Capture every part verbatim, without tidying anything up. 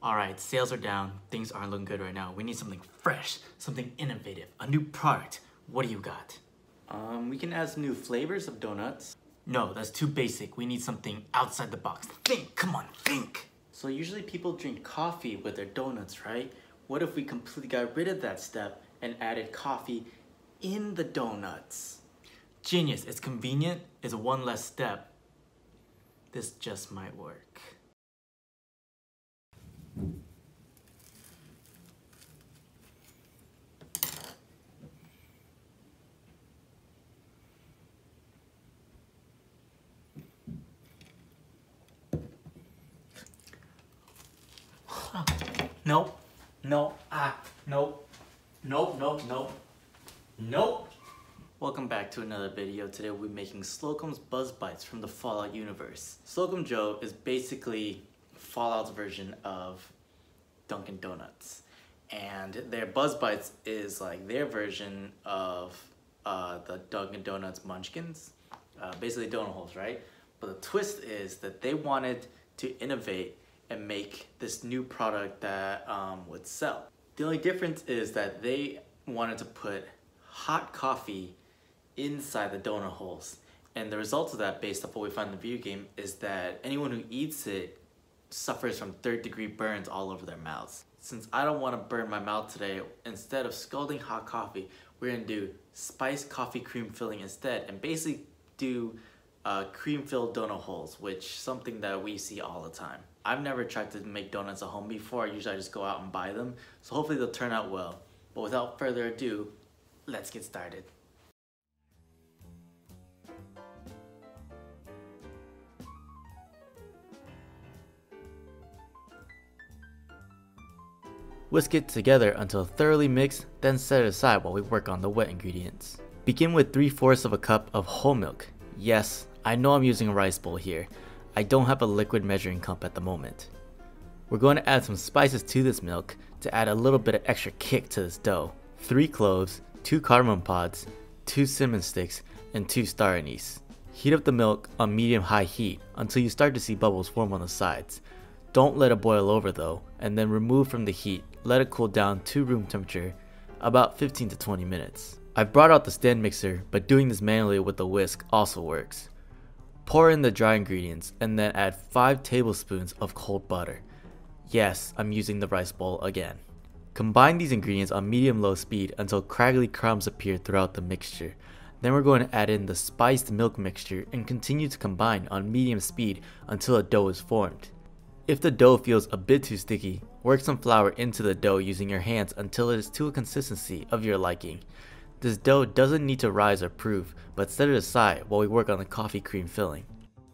Alright, sales are down, things aren't looking good right now. We need something fresh, something innovative, a new product. What do you got? Um, we can add some new flavors of donuts. No, that's too basic. We need something outside the box. Think, come on, think! So usually people drink coffee with their donuts, right? What if we completely got rid of that step and added coffee in the donuts? Genius, it's convenient, it's one less step. This just might work. Nope, no, ah, nope, nope, nope, nope, nope. Welcome back to another video. Today we'll be making Slocum's Buzz Bites from the Fallout universe. Slocum Joe is basically Fallout's version of Dunkin' Donuts. And their Buzz Bites is like their version of uh, the Dunkin' Donuts Munchkins. Uh, basically donut holes, right? But the twist is that they wanted to innovate and make this new product that um, would sell. The only difference is that they wanted to put hot coffee inside the donut holes. And the result of that, based off what we find in the video game, is that anyone who eats it suffers from third degree burns all over their mouths. Since I don't want to burn my mouth today, instead of scalding hot coffee, we're going to do spiced coffee cream filling instead, and basically do uh, cream filled donut holes, which is something that we see all the time. I've never tried to make donuts at home before. Usually I just go out and buy them, so hopefully they'll turn out well. But without further ado, let's get started. Whisk it together until thoroughly mixed, then set it aside while we work on the wet ingredients. Begin with three fourths of a cup of whole milk. Yes, I know I'm using a rice bowl here. I don't have a liquid measuring cup at the moment. We're going to add some spices to this milk to add a little bit of extra kick to this dough. three cloves, two cardamom pods, two cinnamon sticks, and two star anise. Heat up the milk on medium-high heat until you start to see bubbles form on the sides. Don't let it boil over though, and then remove from the heat. Let it cool down to room temperature, about fifteen to twenty minutes. I've brought out the stand mixer, but doing this manually with the whisk also works. Pour in the dry ingredients and then add five tablespoons of cold butter. Yes, I'm using the rice bowl again. Combine these ingredients on medium-low speed until craggly crumbs appear throughout the mixture. Then we're going to add in the spiced milk mixture and continue to combine on medium speed until a dough is formed. If the dough feels a bit too sticky, work some flour into the dough using your hands until it is to a consistency of your liking. This dough doesn't need to rise or proof, but set it aside while we work on the coffee cream filling.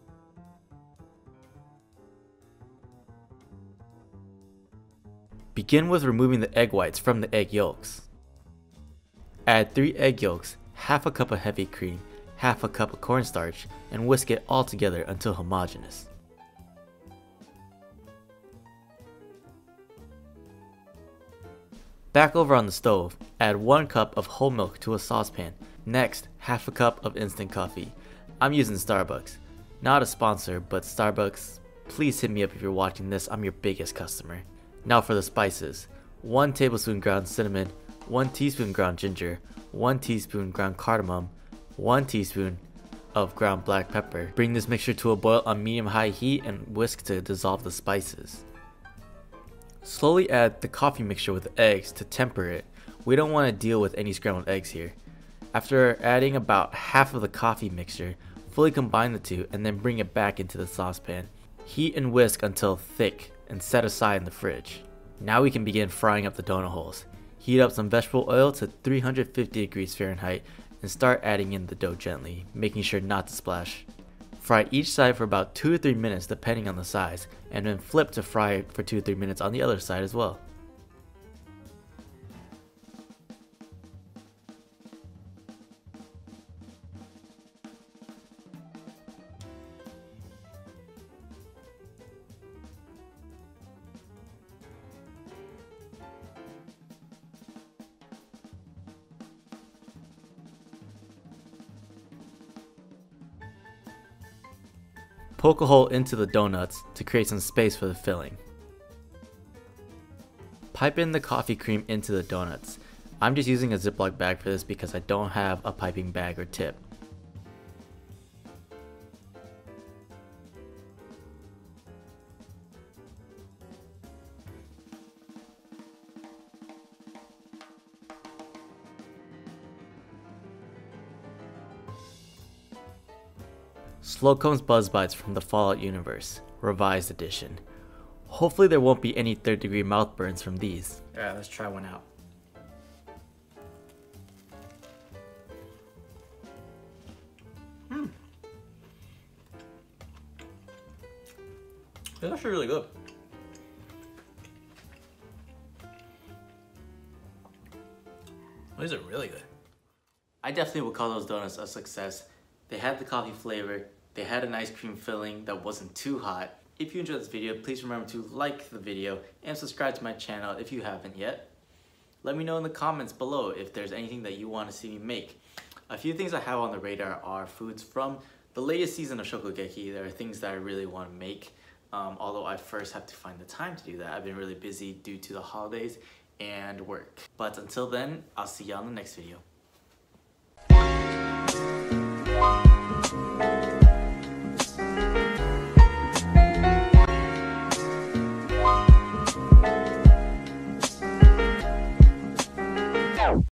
Begin with removing the egg whites from the egg yolks. Add three egg yolks, half a cup of heavy cream, half a cup of cornstarch, and whisk it all together until homogeneous. Back over on the stove, add one cup of whole milk to a saucepan. Next, half a cup of instant coffee. I'm using Starbucks. Not a sponsor, but Starbucks, please hit me up if you're watching this, I'm your biggest customer. Now for the spices. one tablespoon ground cinnamon, one teaspoon ground ginger, one teaspoon ground cardamom, one teaspoon of ground black pepper. Bring this mixture to a boil on medium-high heat and whisk to dissolve the spices. Slowly add the coffee mixture with the eggs to temper it. We don't want to deal with any scrambled eggs here. After adding about half of the coffee mixture, fully combine the two and then bring it back into the saucepan. Heat and whisk until thick and set aside in the fridge. Now we can begin frying up the donut holes. Heat up some vegetable oil to three hundred fifty degrees Fahrenheit and start adding in the dough gently, making sure not to splash. Fry each side for about two to three minutes depending on the size, and then flip to fry it for two to three minutes on the other side as well. Poke a hole into the donuts to create some space for the filling. Pipe in the coffee cream into the donuts. I'm just using a Ziploc bag for this because I don't have a piping bag or tip. Slowcone's Buzz Bites from the Fallout universe, revised edition. Hopefully there won't be any third degree mouth burns from these. Alright, let's try one out. Hmm. It's actually really good. These are really good. I definitely would call those donuts a success. They had the coffee flavor, they had an ice cream filling that wasn't too hot. If you enjoyed this video, please remember to like the video and subscribe to my channel if you haven't yet. Let me know in the comments below if there's anything that you want to see me make. A few things I have on the radar are foods from the latest season of Shokugeki. There are things that I really want to make, um, although I first have to find the time to do that. I've been really busy due to the holidays and work. But until then, I'll see you on the next video.